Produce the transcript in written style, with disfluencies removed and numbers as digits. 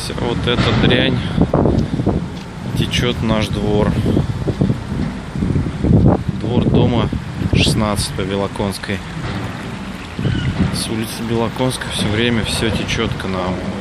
Вся вот эта дрянь течет в наш двор. Двор дома 16 по Белоконской. С улицы Белоконской все время все течет к нам.